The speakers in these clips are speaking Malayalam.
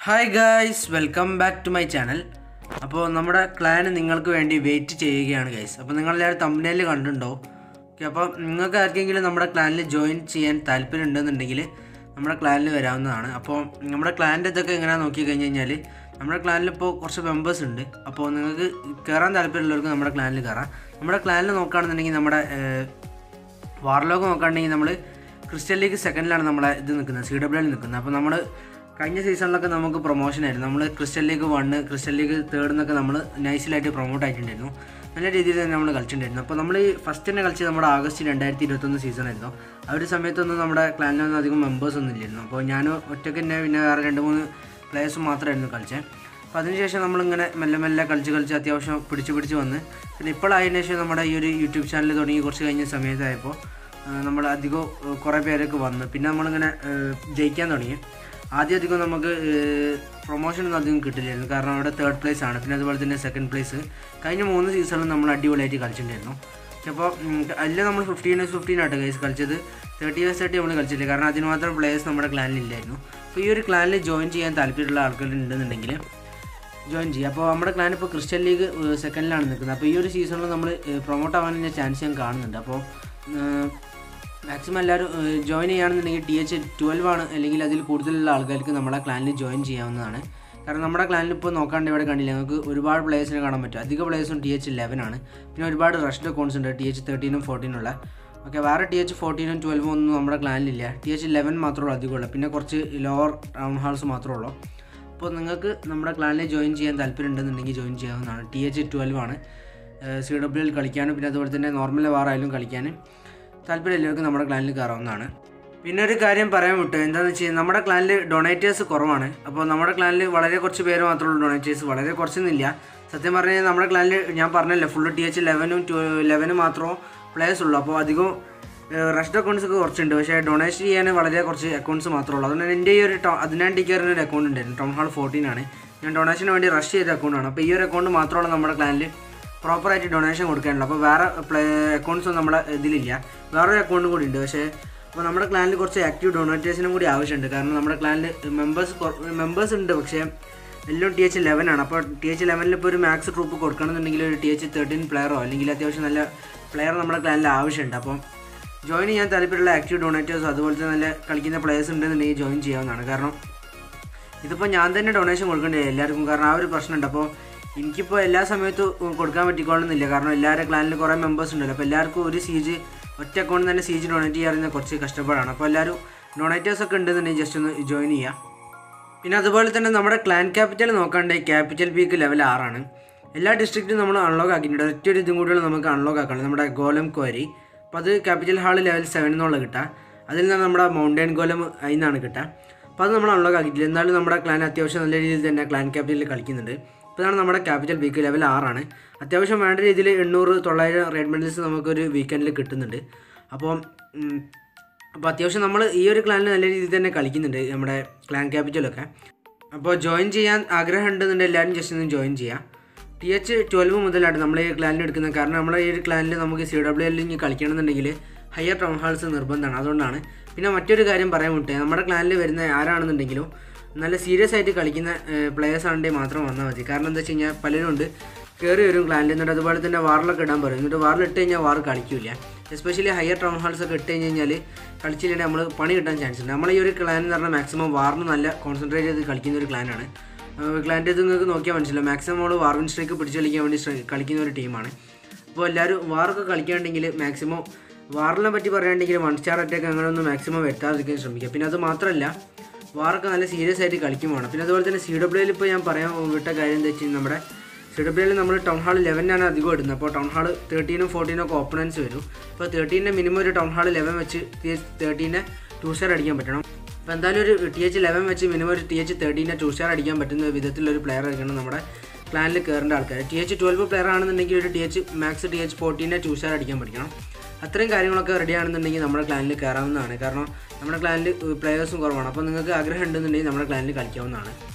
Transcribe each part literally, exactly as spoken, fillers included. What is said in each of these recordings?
Hi guys, welcome back to my channel. അപ്പോൾ നമ്മുടെ ക്ലാൻ നിങ്ങൾക്ക് വേണ്ടി വെയിറ്റ് ചെയ്യുകയാണ് ഗൈസ്. അപ്പോൾ നിങ്ങൾ എല്ലാവരും തംബ്നെയിൽ കണ്ടിട്ടുണ്ടോ? ഓക്കെ, അപ്പോൾ നിങ്ങൾക്ക് ആർക്കെങ്കിലും നമ്മുടെ ക്ലാനിൽ ജോയിൻ ചെയ്യാൻ താല്പര്യം ഉണ്ടെന്നുണ്ടെങ്കിൽ നമ്മുടെ ക്ലാനിൽ വരാവുന്നതാണ്. അപ്പോൾ നമ്മുടെ ക്ലാനിൻ്റെ ഇതൊക്കെ എങ്ങനെയാണെന്ന് നോക്കി കഴിഞ്ഞ് കഴിഞ്ഞാൽ നമ്മുടെ ക്ലാനിൽ ഇപ്പോൾ കുറച്ച് മെമ്പേഴ്സ് ഉണ്ട്. അപ്പോൾ നിങ്ങൾക്ക് കയറാൻ താല്പര്യമുള്ളവർക്ക് നമ്മുടെ ക്ലാനിൽ കയറാം. നമ്മുടെ ക്ലാനിൽ നോക്കുകയാണെന്നുണ്ടെങ്കിൽ നമ്മുടെ വാർലോഗ് നോക്കുകയാണെങ്കിൽ നമ്മൾ ക്രിസ്റ്റൽ ലീഗ് സെക്കൻഡിലാണ് നമ്മളെ ഇത് നിൽക്കുന്നത്, സി ഡബ്ല്യു എൽ നിൽക്കുന്നത്. അപ്പോൾ നമ്മൾ കഴിഞ്ഞ സീസണിലൊക്കെ നമുക്ക് പ്രൊമോഷൻ ആയിരുന്നു. നമ്മൾ crystal league one crystal league third എന്നൊക്കെ നമ്മൾ നൈസിലായിട്ട് പ്രൊമോട്ട് ആയിട്ടുണ്ടായിരുന്നു. നല്ല രീതിയിൽ തന്നെ നമ്മൾ കളിച്ചിട്ടുണ്ടായിരുന്നു. അപ്പോൾ നമ്മൾ ഈ ഫസ്റ്റ് തന്നെ കളിച്ചത് നമ്മുടെ ആഗസ്റ്റ് രണ്ടായിരത്തി ഇരുപത്തൊന്ന് സീസണായിരുന്നു. ആ ഒരു സമയത്തൊന്നും നമ്മുടെ ക്ലാനിലൊന്നും അധികം മെമ്പേഴ്സ് ഒന്നും ഇല്ലായിരുന്നു. അപ്പോൾ ഞാൻ ഒറ്റയ്ക്ക് തന്നെ പിന്നെ വേറെ രണ്ട് മൂന്ന് പ്ലേയേഴ്സും മാത്രമായിരുന്നു കളിച്ചത്. അപ്പോൾ അതിനുശേഷം നമ്മളിങ്ങനെ മെല്ലെ മെല്ലെ കളിച്ച് കളിച്ച് അത്യാവശ്യം പിടിച്ച് പിടിച്ച് വന്ന് പിന്നെ ഇപ്പോഴതിന് ശേഷം നമ്മുടെ ഈ ഒരു യൂട്യൂബ് ചാനൽ തുടങ്ങി കുറച്ച് കഴിഞ്ഞ സമയത്തായപ്പോൾ നമ്മൾ അധികം കുറേ പേരൊക്കെ വന്ന് പിന്നെ നമ്മളിങ്ങനെ ജയിക്കാൻ തുടങ്ങി. ആദ്യം അധികം നമുക്ക് പ്രൊമോഷനൊന്നും അധികം കിട്ടില്ലായിരുന്നു, കാരണം അവിടെ തേർഡ് പ്ലേസ് ആണ്. പിന്നെ അതുപോലെ തന്നെ സെക്കൻഡ് പ്ലേസ് കഴിഞ്ഞ മൂന്ന് സീസണിൽ നമ്മൾ അടിപൊളിയായിട്ട് കളിച്ചിട്ടുണ്ടായിരുന്നു. അപ്പോൾ അതിൽ നമ്മൾ ഫിഫ്റ്റീൻ എസ് ഫിഫ്റ്റീൻ ആയിട്ട് ഗൈസ് കളിച്ചത്. തേർട്ടി ഇയേഴ്സ് ആയിട്ട് നമ്മൾ കളിച്ചില്ല, കാരണം അതിന് മാത്രം പ്ലേയേഴ്സ് നമ്മുടെ ക്ലാനിലില്ലായിരുന്നു. അപ്പോൾ ഈ ഒരു ക്ലാനിൽ ജോയിൻ ചെയ്യാൻ താല്പര്യമുള്ള ആൾക്കാരുണ്ടെന്നുണ്ടെങ്കിൽ ജോയിൻ ചെയ്യുക. അപ്പോൾ നമ്മുടെ ക്ലാൻ ഇപ്പോൾ ക്രിസ്റ്റൽ ലീഗ് സെക്കൻഡിലാണ് നിൽക്കുന്നത്. അപ്പോൾ ഈ ഒരു സീസണിൽ നമ്മൾ പ്രൊമോട്ട് ആവാനുള്ള ചാൻസ് ഞാൻ കാണുന്നുണ്ട്. അപ്പോൾ മാക്സിമം എല്ലാവരും ജോയിൻ ചെയ്യുകയാണെന്നുണ്ടെങ്കിൽ ടി എച്ച് ട്വൽവ് ആണ് അല്ലെങ്കിൽ അതിൽ കൂടുതലുള്ള ആൾക്കാർക്ക് നമ്മളെ ക്ലാനിൽ ജോയിൻ ചെയ്യാവുന്നതാണ്. കാരണം നമ്മുടെ ക്ലാനിൽ ഇപ്പോൾ നോക്കാണ്ട് ഇവിടെ കണ്ടില്ല, നമുക്ക് ഒരുപാട് പ്ലേയേഴ്സിനെ കാണാൻ പറ്റും. അധിക പ്ലേയേഴ്സും ടി എച്ച് ഇലവൻ ആണ്. പിന്നെ ഒരുപാട് റഷ്ഡ് അക്കൗണ്ട്സ് ഉണ്ട് ടി എച്ച് തേർട്ടീനും ഫോർട്ടീനുള്ള. ഓക്കെ, വേറെ ടി എച്ച് ഫോർട്ടീനും ട്വൽവും ഒന്നും നമ്മുടെ ക്ലാനിലില്ല. ടി എച്ച് ഇലവൻ മാത്രമേ അധികമുള്ളൂ. പിന്നെ കുറച്ച് ലോവർ ടൗൺ ഹാൾസ് മാത്രമേ ഉള്ളൂ. അപ്പോൾ നിങ്ങൾക്ക് നമ്മുടെ ക്ലാനിൽ ജോയിൻ ചെയ്യാൻ താല്പര്യം ഉണ്ടെന്നുണ്ടെങ്കിൽ ജോയിൻ ചെയ്യാവുന്നതാണ്. ടി എച്ച് ട്വൽവ് ആണ്. സി ഡബ്ല്യു എൽ കളിക്കാനും പിന്നെ അതുപോലെ തന്നെ നോർമൽ വാറായാലും കളിക്കാനും താല്പര്യം എല്ലാവർക്കും നമ്മുടെ ക്ലാനിൽ കയറാവുന്നതാണ്. പിന്നെ ഒരു കാര്യം പറയാൻ വിട്ടു, എന്താണെന്ന് വെച്ച് കഴിഞ്ഞാൽ നമ്മുടെ ക്ലാനിൽ ഡൊണേറ്റേഴ്സ് കുറവാണ്. അപ്പോൾ നമ്മുടെ ക്ലാനിൽ വളരെ കുറച്ച് പേര് മാത്രമേ ഉള്ളൂ ഡൊണേറ്റേഴ്സ്, വളരെ കുറച്ചൊന്നുമില്ല. സത്യം പറഞ്ഞു കഴിഞ്ഞാൽ നമ്മുടെ ക്ലാനിൽ ഞാൻ പറഞ്ഞല്ലോ ഫുള്ള് ടി എച്ച് ലെവനും ലെവനും മാത്രമേ പ്ലേയേഴ്സ് ഉള്ളൂ. അപ്പോൾ അധികം റഷ്ഡ് അക്കൗണ്ട്സ് ഒക്കെ കുറച്ചുണ്ട്, പക്ഷേ ഡൊണേഷൻ ചെയ്യാൻ വളരെ കുറച്ച് അക്കൗണ്ട്സ് മാത്രമേ ഉള്ളൂ. അതുകൊണ്ട് എൻ്റെ ഈ ഒരു അതിനാൻ ടിക്കറിന് ഒരു അക്കൗണ്ട് ഉണ്ടായിരുന്നു, ടൗൺ ഹാൾ ഫോർട്ടീൻ ആണ്. ഞാൻ ഡൊണേഷന് വേണ്ടി റഷ് ചെയ്ത അക്കൗണ്ടാണ്. അപ്പോൾ ഈ ഒരു അക്കൗണ്ട് മാത്രമാണ് നമ്മുടെ ക്ലാനിൽ പ്രോപ്പറായിട്ട് ഡൊണേഷൻ കൊടുക്കാനുള്ളൂ. അപ്പോൾ വേറെ പ്ലേ അക്കൗണ്ട്സൊന്നും നമ്മുടെ ഇതിലില്ല, വേറൊരു അക്കൗണ്ടും കൂടി ഉണ്ട്. പക്ഷേ അപ്പോൾ നമ്മുടെ ക്ലാനിൽ കുറച്ച് ആക്റ്റീവ് ഡൊണേറ്റേഴ്സിനും കൂടി ആവശ്യമുണ്ട്, കാരണം നമ്മുടെ ക്ലാനിൽ മെമ്പേഴ്സ് മെമ്പേഴ്സ് ഉണ്ട്, പക്ഷേ എല്ലാം ടി എച്ച് ലെവൻ ആണ്. അപ്പോൾ ടി എച്ച് ലെവനിൽ ഇപ്പോൾ ഒരു മാക്സ് ട്രൂപ്പ് കൊടുക്കണമെന്നുണ്ടെങ്കിൽ ഒരു ടി എച്ച് തേർട്ടീൻ പ്ലെയറോ അല്ലെങ്കിൽ അത്യാവശ്യം നല്ല പ്ലെയർ നമ്മുടെ ക്ലാനിൽ ആവശ്യമുണ്ട്. അപ്പോൾ ജോയിൻ ചെയ്യാൻ താല്പര്യമുള്ള ആക്റ്റീവ് ഡൊണേറ്റേഴ്സ് അതുപോലെ തന്നെ നല്ല കളിക്കുന്ന പ്ലെയേഴ്സ് ഉണ്ടെന്നുണ്ടെങ്കിൽ ജോയിൻ ചെയ്യാവുന്നതാണ്. കാരണം ഇതിപ്പോൾ ഞാൻ തന്നെ ഡൊണേഷൻ കൊടുക്കേണ്ടി എല്ലാവർക്കും, കാരണം ആ ഒരു പ്രശ്നമുണ്ട്. അപ്പോൾ എനിക്കിപ്പോൾ എല്ലാ സമയത്തും കൊടുക്കാൻ പറ്റിക്കോളുന്നില്ല, കാരണം എല്ലാവരുടെ ക്ലാനിൽ കുറേ മെമ്പേഴ്സ് ഉണ്ടല്ലോ. അപ്പോൾ എല്ലാവർക്കും ഒരു സീജ് ഒറ്റ അക്കൗണ്ട് തന്നെ സീജ് ഡൊണേറ്റ് ചെയ്യാറുന്ന കുറച്ച് കഷ്ടപ്പാടാണ്. അപ്പോൾ എല്ലാവരും ഡൊണേറ്റേഴ്സൊക്കെ ഉണ്ടെന്നുണ്ടെങ്കിൽ ജസ്റ്റ് ഒന്ന് ജോയിൻ ചെയ്യുക. പിന്നെ അതുപോലെ തന്നെ നമ്മുടെ ക്ലാൻ ക്യാപിറ്റൽ നോക്കാണ്ട് ക്യാപിറ്റൽ പീക്ക് ലെവൽ ആറാണ്. എല്ലാ ഡിസ്ട്രിക്റ്റും നമ്മൾ അൺലോക്ക് ആക്കിയിട്ടുണ്ട്. ഒറ്റ ഒരു ഇതും കൂടിയുള്ള നമുക്ക് അൺലോക്ക് ആക്കണം, നമ്മുടെ ഗോലം ക്വാരി. അപ്പോൾ അത് ക്യാപിറ്റൽ ഹാൾ ലെവൽ സെവൻ എന്നുള്ള കിട്ടുക. അതിൽ നിന്നാണ് നമ്മുടെ മൗണ്ടൻ ഗോലം അതിൽ നിന്നാണ് കിട്ടുക. അപ്പോൾ അത് നമ്മൾ അൺലോക്ക് ആക്കിയിട്ടില്ല. എന്നാലും നമ്മുടെ ക്ലാൻ അത്യാവശ്യം നല്ല രീതിയിൽ തന്നെ ക്ലാൻ ക്യാപിറ്റലിൽ കളിക്കുന്നുണ്ട്. ഇപ്പോൾ ഇതാണ് നമ്മുടെ ക്യാപിറ്റൽ പീക്ക് ലെവൽ ആറാണ്. അത്യാവശ്യം വേണ്ട രീതിയിൽ എണ്ണൂറ് തൊള്ളായിരം റെഡ് മെഡൽസ് നമുക്കൊരു വീക്കെൻഡിൽ കിട്ടുന്നുണ്ട്. അപ്പോൾ അപ്പോൾ അത്യാവശ്യം നമ്മൾ ഈ ഒരു ക്ലാനിൽ നല്ല രീതിയിൽ തന്നെ കളിക്കുന്നുണ്ട് നമ്മുടെ ക്ലാൻ ക്യാപിറ്റലൊക്കെ. അപ്പോൾ ജോയിൻ ചെയ്യാൻ ആഗ്രഹം ഉണ്ടെന്നുണ്ടെങ്കിൽ എല്ലാവരും ജസ്റ്റ് ഒന്ന് ജോയിൻ ചെയ്യാം. ടി എച്ച് ട്വൽവ് മുതലാണ് നമ്മൾ ഈ ക്ലാനിൽ എടുക്കുന്നത്, കാരണം നമ്മുടെ ഈ ഒരു ക്ലാനിൽ നമുക്ക് സി ഡബ്ല്യു എല്ലിൽ കളിക്കണമെന്നുണ്ടെങ്കിൽ ഹയർ ടൗൺ ഹാൾസ് നിർബന്ധമാണ്, അതുകൊണ്ടാണ്. പിന്നെ മറ്റൊരു കാര്യം പറയാൻ വിട്ടേ, നമ്മുടെ ക്ലാനിൽ വരുന്ന ആരാണെന്നുണ്ടെങ്കിലും നല്ല സീരിയസ് ആയിട്ട് കളിക്കുന്ന പ്ലേയേഴ്സ് ആണെങ്കിൽ മാത്രം വന്നാൽ മതി. കാരണം എന്താ വെച്ച് കഴിഞ്ഞാൽ പലരും ഉണ്ട് കയറി വരും ക്ലാനിൽ, എന്നിട്ട് അതുപോലെ തന്നെ വാറിലൊക്കെ ഇടാൻ പറയും. എന്നിട്ട് വാറിലിട്ട് കഴിഞ്ഞാൽ വാർ കളിക്കില്ല. എസ്പെഷ്യലി ഹയർ ടൗൺ ഹാൾസ് ഒക്കെ ഇട്ട് കഴിഞ്ഞ് കഴിഞ്ഞാൽ കളിച്ചില്ലെങ്കിൽ നമ്മൾ പണി കിട്ടാൻ ചാൻസ് ഉണ്ട്. നമ്മൾ ഈ ഒരു ക്ലാൻ എന്ന് പറഞ്ഞാൽ മാക്സിമം വാറിന് നല്ല കോൺസെൻട്രേറ്റ് ചെയ്ത് കളിക്കുന്ന ഒരു ക്ലാനാണ്. ക്ലാൻ്റെ ഇത് നിങ്ങൾക്ക് നോക്കിയാൽ മനസ്സിലാവും, മാക്സിമം നമ്മൾ വാർവിൻ സ്ട്രൈക്ക് പിടിച്ച് കളിക്കാൻ വേണ്ടി കളിക്കുന്ന ഒരു ടീമാണ്. അപ്പോൾ എല്ലാവരും വാറൊക്കെ കളിക്കുകയാണെങ്കിൽ മാക്സിമം വാറിനെ പറ്റി പറയുകയാണെങ്കിൽ വൺ സ്റ്റാർ അറ്റാക്ക് അങ്ങനെ ഒന്ന് മാക്സിമം വെട്ടാതിരിക്കാൻ ശ്രമിക്കുക. പിന്നെ അത് മാത്രമല്ല വാറൊക്കെ നല്ല സീരിയസ് ആയിട്ട് കളിക്കുമാണ്. പിന്നെ അതുപോലെ തന്നെ സി ഡബ്ല്യു എൽ ഇപ്പോൾ ഞാൻ പറയാൻ വിട്ട കാര്യം എന്താ വെച്ച് കഴിഞ്ഞാൽ നമ്മുടെ സി ഡബ്ല്യു എൽ നമ്മൾ ടൗൺ ഹാൾ ലെവനാണ് അധികം ഇടുന്നത്. അപ്പോൾ ടൗൺ ഹാൾ തേർട്ടീനും ഫോർട്ടീനും ഒക്കെ ഓപ്പണൻസ് വരും. അപ്പോൾ തേർട്ടീൻ്റെ മിനിമം ഒരു ടൗൺ ഹാൾ ലെവൻ വെച്ച് തേർട്ടീനെ ടു സ്റ്റാർ അടിക്കാൻ പറ്റണം. അപ്പോൾ എന്തായാലും ഒരു ടി എച്ച് ലെവൻ വെച്ച് മിനിമം ഒരു ടി എച്ച് തേർട്ടീനെ ടു സ്റ്റാർ അടിക്കാൻ പറ്റുന്ന വിധത്തിലൊരു പ്ലെയർ ആയിരിക്കണം നമ്മുടെ ക്ലാനിൽ കയറേണ്ട ആൾക്കാർ. ടി എച്ച് ട്വൽവ് പ്ലെയർ ആണെന്നുണ്ടെങ്കിൽ ഒരു T H max T H ഫോർട്ടീനെ ടു സ്റ്റാർ അടിക്കാൻ പഠിക്കണം. അത്രയും കാര്യങ്ങളൊക്കെ റെഡി ആണെന്നുണ്ടെങ്കിൽ നമ്മുടെ ക്ലാനിൽ കയറാവുന്നതാണ്. കാരണം നമ്മുടെ ക്ലാനിൽ പ്ലെയേഴ്സും കുറവാണ്. അപ്പോൾ നിങ്ങൾക്ക് ആഗ്രഹം ഉണ്ടെന്നുണ്ടെങ്കിൽ നമ്മുടെ ക്ലാനിൽ കളിക്കാവുന്നതാണ്.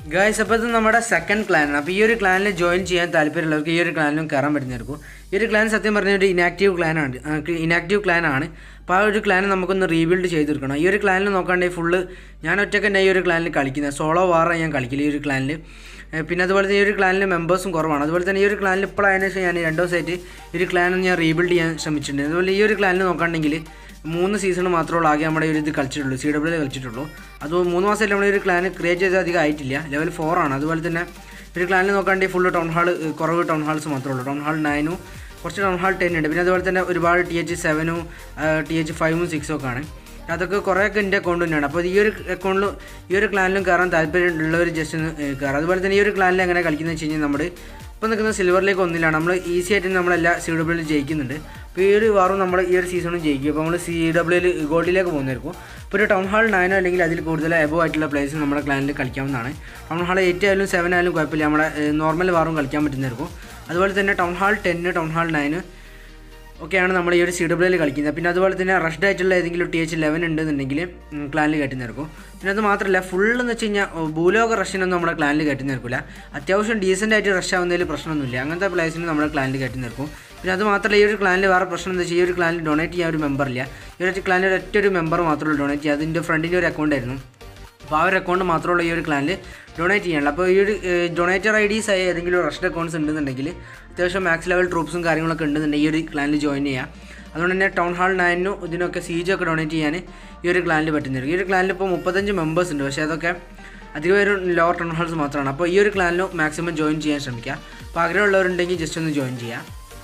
ഗൈസ്, അപ്പോൾ ഇത് നമ്മുടെ സെക്കൻഡ് ക്ലാനാണ്. അപ്പോൾ ഈ ഒരു ക്ലാനിൽ ജോയിൻ ചെയ്യാൻ താല്പര്യമുള്ളവർക്ക് ഈ ഒരു ക്ലാനിലും കയറാൻ പറ്റുന്നതായിരിക്കും. ഈ ഒരു ക്ലാൻ സത്യം പറഞ്ഞ ഒരു ഇനാക്റ്റീവ് ക്ലാനാണ് ഇനാക്റ്റീവ് ക്ലാനാണ് അപ്പോൾ ആ ഒരു ക്ലാൻ നമുക്കൊന്ന് റീബിൽഡ് ചെയ്തെടുക്കണം. ഈ ഒരു ക്ലാനിൽ നോക്കാണ്ടെങ്കിൽ ഫുള്ള് ഞാൻ ഒറ്റയ്ക്ക് തന്നെ ഈ ഒരു ക്ലാനിൽ കളിക്കുന്നത്. സോളോ വാറാണ് ഞാൻ കളിക്കില്ല ഈ ഒരു ക്ലാനിൽ. പിന്നെ അതുപോലെ തന്നെ ഈ ഒരു ക്ലാനിൽ മെമ്പേഴ്സും കുറവാണ്. അതുപോലെ തന്നെ ഈ ഒരു ക്ലാനിൽ ഇപ്പോഴതിന് ശേഷം ഞാൻ രണ്ട് ദിവസമായിട്ട് ഈ ഒരു ക്ലാൻ ഞാൻ റീബിൽഡ് ചെയ്യാൻ ശ്രമിച്ചിട്ടുണ്ട്. അതുപോലെ ഈ ഒരു ക്ലാനിൽ നോക്കുകയാണെങ്കിൽ മൂന്ന് സീസൺ മാത്രമേ ആകെ നമ്മുടെ ഒരു ഇത് കളിച്ചിട്ടുള്ളൂ, സി ഡബ്ല്യു കളിച്ചിട്ടുള്ളൂ. അത് മൂന്ന് മാസമായിട്ട് നമ്മുടെ ഒരു ക്ലാൻ ക്രിയേറ്റ് ചെയ്ത് അധികം ആയിട്ടില്ല. ലെവൽ ഫോർ ആണ്. അതുപോലെ തന്നെ ഒരു ക്ലാനിൽ നോക്കുകയാണെങ്കിൽ ഫുള്ള് ടൗൺ ഹാൾ കുറവ് ടൗൺ ഹാൾസ് മാത്രമേ ഉള്ളൂ. ടൗൺ ഹാൾ നയനും കുറച്ച് ടൗൺ ഹാൾ ടെൻ ഉണ്ട്. പിന്നെ അതുപോലെ തന്നെ ഒരുപാട് ടി എച്ച് സെവനും ടി എച്ച് ഫൈവും സിക്സും ഒക്കെ ആണ്. അതൊക്കെ കുറേയൊക്കെ എൻ്റെ അക്കൗണ്ട് തന്നെയാണ്. അപ്പോൾ ഈ ഒരു അക്കൗണ്ടിലും ഈ ഒരു ക്ലാനിലും കയറാൻ താല്പര്യമുള്ളവർ ജസ്റ്റ് ഒന്ന് കയറാം. അതുപോലെ തന്നെ ഈ ഒരു ക്ലാനിൽ എങ്ങനെ കളിക്കുന്നത് വെച്ച് കഴിഞ്ഞാൽ നമ്മൾ ഇപ്പോൾ നിൽക്കുന്ന സിൽവറിലേക്ക് ഒന്നിലാണ്. നമ്മൾ ഈസി ആയിട്ട് നമ്മളെല്ലാ സി ഡബ്ല്യൂയിൽ ജയിക്കുന്നുണ്ട്. അപ്പോൾ ഈ ഒരു വാറും നമ്മൾ ഈ ഒരു സീസണും ജയിക്കും. അപ്പോൾ നമ്മൾ സി ഡബ്ല്യൂയിൽ ഗോൾഡിലേക്ക് പോകുന്നതായിരിക്കും. ഇപ്പോൾ ഒരു ടൗൺ ഹാൾ നയനോ അല്ലെങ്കിൽ അതിൽ കൂടുതൽ എബോ ആയിട്ടുള്ള പ്ലേയേഴ്സ് നമ്മുടെ ക്ലാനിൽ കളിക്കാവുന്നതാണ്. ടൗൺ ഹാൾ എയ്റ്റ് ആയാലും സെവൻ ആയാലും കുഴപ്പമില്ല, നമ്മുടെ നോർമൽ വാറും കളിക്കാൻ പറ്റുന്നതായിരിക്കും. അതുപോലെ തന്നെ ടൗൺ ഹാൾ ടെന്ന് ടൗൺ ഹാൾ നയന് ഒക്കെയാണ് നമ്മൾ ഈ ഒരു സി ഡബ്ല്യൂയിൽ കളിക്കുന്നത്. പിന്നെ അതുപോലെ തന്നെ റഷ്ഡ് ആയിട്ടുള്ള ഏതെങ്കിലും ടി എച്ച് ലെവൻ ഉണ്ടെന്നുണ്ടെങ്കിൽ ക്ലാനിൽ കയറ്റി നിൽക്കും. പിന്നെ അത് മാത്രമല്ല ഫുള്ളെന്ന് വെച്ച് കഴിഞ്ഞാൽ ഭൂലോക റഷിനൊന്നും നമ്മുടെ ക്ലാനിൽ കയറ്റി നിൽക്കില്ല. അത്യാവശ്യം ഡീസൻ്റ് ആയിട്ട് റഷ് ആവുന്നതിൽ പ്രശ്നമൊന്നുമില്ല. അങ്ങനത്തെ പ്ലേസിന് നമ്മുടെ ക്ലാനിൽ കയറ്റി നിൽക്കും. പിന്നെ അത് മാത്രമല്ല ഈ ഒരു ക്ലാനിൽ വേറെ പ്രശ്നം എന്താ വെച്ചാൽ ഈ ഒരു ക്ലാനിൽ ഡൊണേറ്റ് ചെയ്യാൻ ഒരു മെമ്പറില്ല. ഈ ഒരു ക്ലാനിൽ ഒറ്റ ഒരു മെമ്പർ മാത്രമേ ഡൊണേറ്റ് ചെയ്യുക. അതിൻ്റെ ഫ്രണ്ടിൻ്റെ ഒരു അക്കൗണ്ട് ആയിരുന്നു. അപ്പോൾ ആ ഒരു അക്കൗണ്ട് മാത്രമുള്ള ഈ ഒരു ക്ലാനിൽ ഡൊണേറ്റ് ചെയ്യാനുള്ള. അപ്പോൾ ഈ ഒരു ഡൊണേറ്റർ ഐ ഡീസ് ആയ ഏതെങ്കിലും റഷ്ഡ് അക്കൗണ്ട്സ് ഉണ്ടെന്നുണ്ടെങ്കിൽ അത്യാവശ്യം മാക്സ് ലെവൽ ട്രൂപ്സും കാര്യങ്ങളൊക്കെ ഉണ്ടെന്നുണ്ടെങ്കിൽ ഈ ഒരു ക്ലാനിൽ ജോയിൻ ചെയ്യാം. അതുകൊണ്ട് തന്നെ ടൗൺ ഹാൾ നയനും ഇതിനൊക്കെ സീജൊക്കെ ഡൊണേറ്റ് ചെയ്യാൻ ഈ ഒരു ക്ലാനിൽ പറ്റുന്നതായിരിക്കും. ഈ ഒരു ക്ലാനിൽ ഇപ്പോൾ മുപ്പത്തഞ്ച് മെമ്പേഴ്സ് ഉണ്ട്, പക്ഷേ അതൊക്കെ അധികം പേരും ലോവർ ടൗൺ ഹാൾസ് മാത്രമാണ്. അപ്പോൾ ഈ ഒരു ക്ലാനിലും മാക്സിമം ജോയിൻ ചെയ്യാൻ ശ്രമിക്കുക. അപ്പോൾ ആഗ്രഹമുള്ളവരുണ്ടെങ്കിൽ ജസ്റ്റ് ഒന്ന് ജോയിൻ ചെയ്യാം.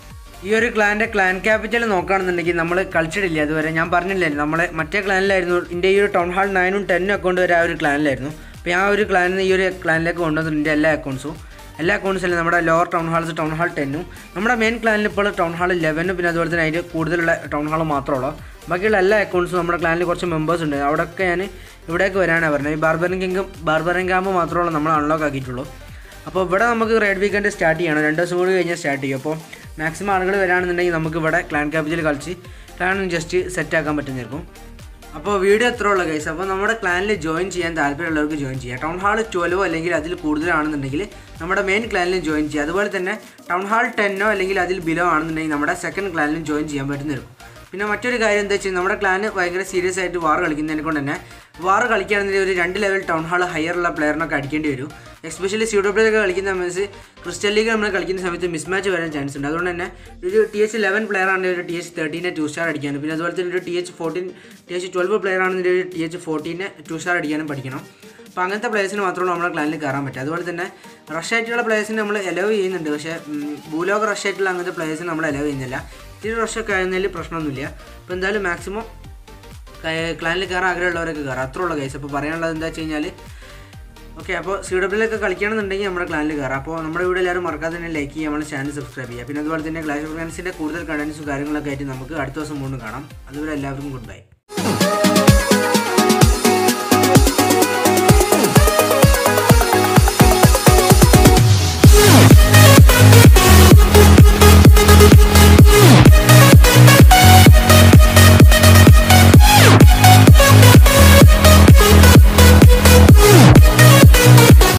ഈ ഒരു ക്ലാൻ്റെ ക്ലാൻ ക്യാപിറ്റൽ നോക്കുകയാണെന്നുണ്ടെങ്കിൽ നമ്മൾ കളിച്ചിട്ടില്ല അതുവരെ. ഞാൻ പറഞ്ഞില്ലായിരുന്നു നമ്മളെ മറ്റേ ക്ലാനിലായിരുന്നു. എൻ്റെ ഈ ഒരു ടൗൺ ഹാൾ നയനും ടെന്നും അക്കൗണ്ട് വരെ ആ ഒരു ക്ലാനിലായിരുന്നു. അപ്പോൾ ആ ഒരു ക്ലാനിൽ നിന്ന് ഈ ഒരു ക്ലാനിലേക്ക് കൊണ്ടുവന്നിട്ടുണ്ട് എല്ലാ അക്കൗണ്ട്സും എല്ലാ അക്കൗണ്ട്സും അല്ല നമ്മുടെ lower town halls town hall ടെന്നും നമ്മുടെ മെയിൻ ക്ലാനിൽ ഇപ്പോൾ ടൗൺ ഹാൾ ലെവനും പിന്നെ അതുപോലെ തന്നെ അതിൻ്റെ കൂടുതലുള്ള ടൗൺ ഹാൾ മാത്രമുള്ളൂ. ബാക്കിയുള്ള എല്ലാ അക്കൗണ്ട്സും നമ്മുടെ ക്ലാനിൽ കുറച്ച് മെമ്പേഴ്സ് ഉണ്ട്. അവിടെയൊക്കെ ഞാൻ ഇവിടേക്ക് വരാനാണ് പറഞ്ഞത്. ഈ ബാർബറിൻ കിങ്ങും ബാർബറിൻ ക്യാമ്പ് മാത്രമുള്ള നമ്മൾ അൺലോക്ക് ആക്കിയിട്ടുള്ളൂ. അപ്പോൾ ഇവിടെ നമുക്ക് റെഡ് വീക്കെൻഡ് സ്റ്റാർട്ട് ചെയ്യണം. രണ്ട് ദിവസം കൂടി കഴിഞ്ഞാൽ സ്റ്റാർട്ട് ചെയ്യും. അപ്പോൾ മാക്സിമം ആളുകൾ വരാണെന്നുണ്ടെങ്കിൽ നമുക്ക് ഇവിടെ ക്ലാൻ ക്യാപിറ്റൽ കളിച്ച് ക്ലാൻ ജസ്റ്റ് സെറ്റ് ആക്കാൻ പറ്റുന്നതായിരിക്കും. അപ്പോൾ വീഡിയോ എത്ര ഉള്ള ഗൈസ്. അപ്പോൾ നമ്മുടെ ക്ലാനിൽ ജോയിൻ ചെയ്യാൻ താല്പര്യമുള്ളവർക്ക് ജോയിൻ ചെയ്യാം. ടൗൺ ഹാൾ ട്വൽവോ അല്ലെങ്കിൽ അതിൽ കൂടുതലാണെന്നുണ്ടെങ്കിൽ നമ്മുടെ മെയിൻ ക്ലാനിൽ ജോയിൻ ചെയ്യുക. അതുപോലെ തന്നെ ടൗൺ ഹാൾ ടെന്നോ അല്ലെങ്കിൽ അതിൽ ബിലോ ആണെന്നുണ്ടെങ്കിൽ നമ്മുടെ സെക്കൻഡ് ക്ലാനിലും ജോയിൻ ചെയ്യാൻ പറ്റുന്നതായിരിക്കും. പിന്നെ മറ്റൊരു കാര്യം എന്താ വെച്ചാൽ നമ്മുടെ ക്ലാന് ഭയങ്കര സീരിയസ് ആയിട്ട് വാർ കളിക്കുന്നതിനെ കൊണ്ട് തന്നെ വാർ കളിക്കുകയാണെന്നുണ്ടെങ്കിൽ ഒരു രണ്ട് ലെവൽ ടൗൺ ഹാൾ ഹയർ ഉള്ള പ്ലെയറിനൊക്കെ അടിക്കേണ്ടി വരും. എസ്പെഷ്യലി സി ഡബ്ല്യു ഒക്കെ കളിക്കുന്ന സമയത്ത് ക്രിസ്റ്റൽ ലീഗ് നമ്മൾ കളിക്കുന്ന സമയത്ത് മിസ്മാച്ച് വരാൻ ചാൻസ് ഉണ്ട്. അതുകൊണ്ട് തന്നെ ഒരു ടി എച്ച് ലെവൻ പ്ലെയർ ആണെങ്കിൽ ഒരു ടി എച്ച് തേർട്ടീനെ ടു സ്റ്റാർ അടിക്കാനും പിന്നെ അതുപോലെ തന്നെ ഒരു T H fourteen T H twelve player ആണെങ്കിൽ ഒരു ടി എച്ച് ഫോർട്ടീനെ ടു സ്റ്റാർ അടിക്കാനും പഠിക്കണം. അപ്പോൾ അങ്ങനത്തെ പ്ലേയേഴ്സിന് മാത്രമേ നമ്മുടെ ക്ലാനിൽ കയറാൻ പറ്റും. അതുപോലെ തന്നെ റഷ് ആയിട്ടുള്ള പ്ലേയേഴ്സിന് നമ്മൾ അലവ് ചെയ്യുന്നുണ്ട്, പക്ഷേ ഭൂലോക റഷ് ആയിട്ടുള്ള അങ്ങനത്തെ പ്ലേയേഴ്സിന് നമ്മൾ അലവ് ചെയ്യുന്നില്ല. ഇത്തിരി റഷൊക്കെ ആയിരുന്നതിൽ പ്രശ്നമൊന്നുമില്ല. അപ്പോൾ എന്തായാലും മാക്സിമം ക്ലാനിൽ കയറാൻ ആഗ്രഹമുള്ളവരൊക്കെ കയറാം. അത്രയുള്ള കേസ്. അപ്പോൾ പറയാനുള്ളത് എന്താ വെച്ച് കഴിഞ്ഞാൽ ഓക്കെ, അപ്പോൾ സി ഡബ്ല്യൂലൊക്കെ കളിക്കുകയാണെന്നുണ്ടെങ്കിൽ നമ്മുടെ ക്ലാനിൽ കയറാം. അപ്പോൾ നമ്മുടെ വീഡിയോ എല്ലാവരും മറക്കാതെ തന്നെ ലൈക്ക് ചെയ്യുക, നമ്മുടെ ചാനൽ സബ്സ്ക്രൈബ് ചെയ്യുക. പിന്നെ അതുപോലെ തന്നെ ക്ലാഷ് ഓഫ് ക്ലാൻസിൻ്റെ കൂടുതൽ കണ്ടൻസും കാര്യങ്ങളൊക്കെ ആയിട്ട് നമുക്ക് അടുത്ത ദിവസം വീണ്ടും കാണാം. അതുവരെ എല്ലാവർക്കും ഗുഡ് ബൈ.